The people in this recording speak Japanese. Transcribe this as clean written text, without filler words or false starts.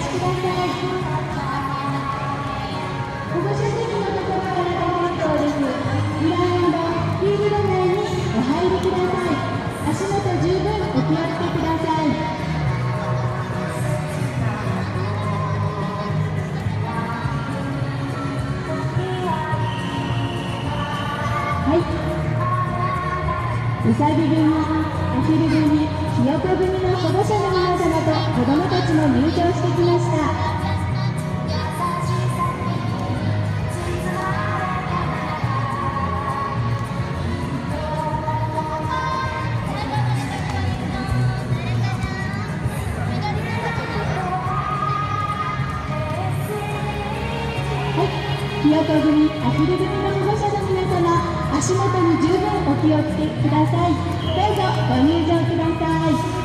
ください。保護者席のところからご返答です。グラウンド、フィールド内にお入りください。足元十分お気をつけください。はい。うさぎ組、アヒル組、ひよこ組の保護者の皆様と子どもたちも入場してきました。ひよこ組、アヒル組の保護者の皆様、足元に十分お気をつけください。どうぞご入場ください。